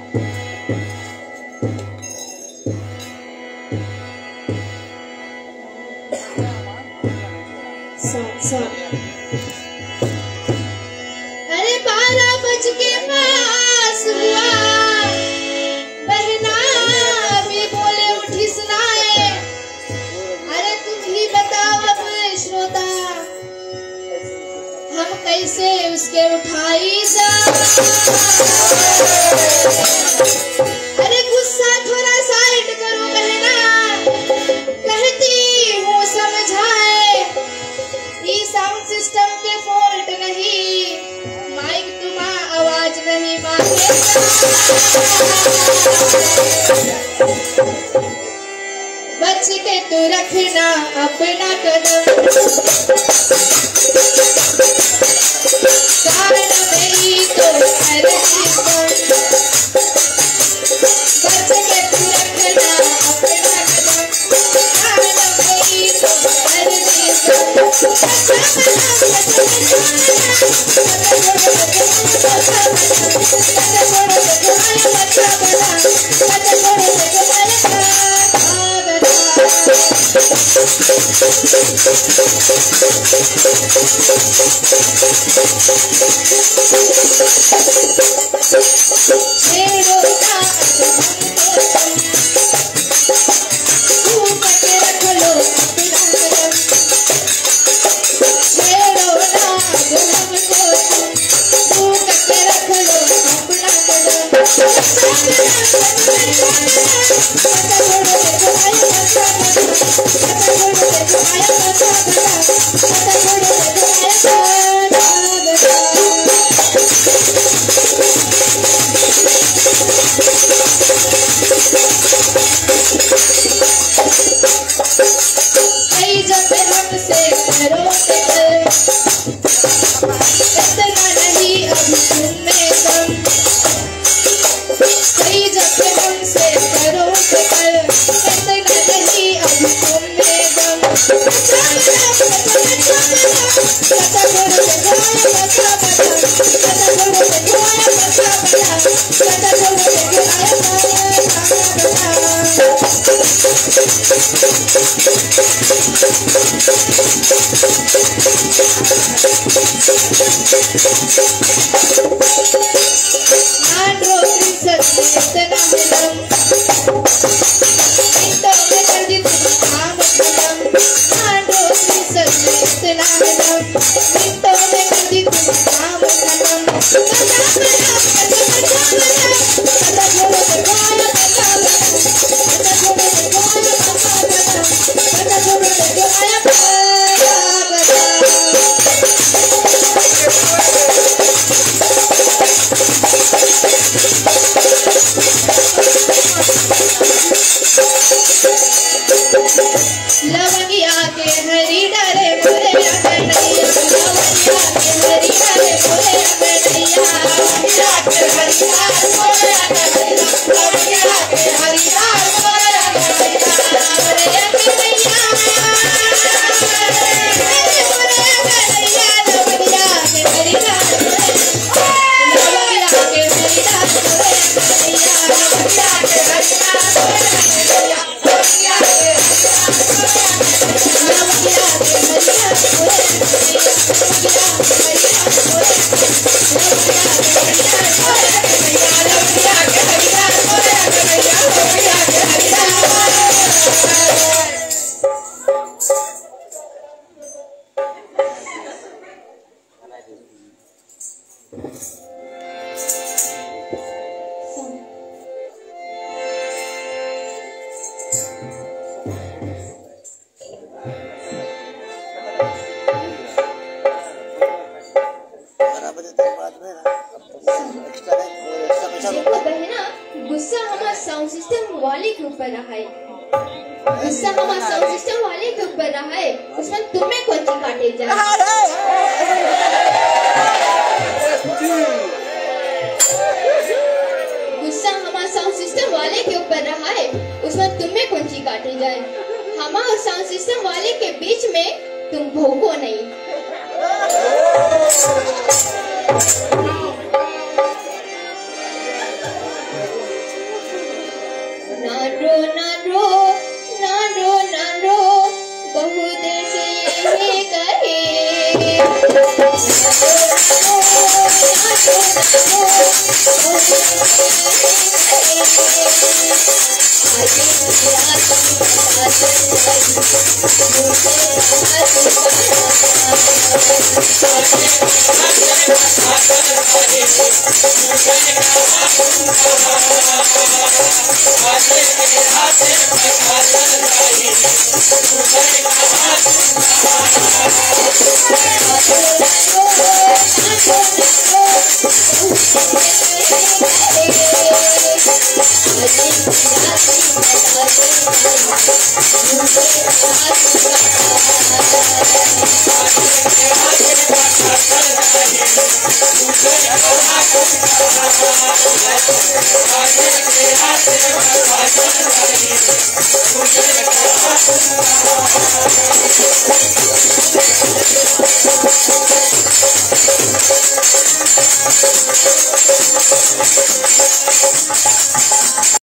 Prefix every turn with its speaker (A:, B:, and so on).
A: अरे 12 बज के पास हुआ, बहना भी बोले उठी सुनाए। अरे तुम ही बताओ अब श्रोता, हम कैसे उसके उठाई जा। अरे गुस्सा थोड़ा साइड करो बहना, कहती हूँ समझाए। ये साउंड सिस्टम के फॉल्ट नहीं, माइक तुम्हारा आवाज नहीं मांगे। बच के तू रखना अपना कदम, कारण नहीं तो हर किस्म। बच के तू रखना अपना कदम, कारण नहीं तो हर किस्म। गुस्सा हमारा साउंड सिस्टम वाले के ऊपर रहा है, गुस्सा हमारा साउंड सिस्टम वाले के ऊपर रहा है, उसमें तुम्हें कौन सी काटे जाए। गुस्सा हमारा साउंड सिस्टम वाले के ऊपर रहा है, उसमें तुम्हें कौन सी काटे जाए। हमारा और साउंड सिस्टम वाले के बीच में तुम भोगो नहीं।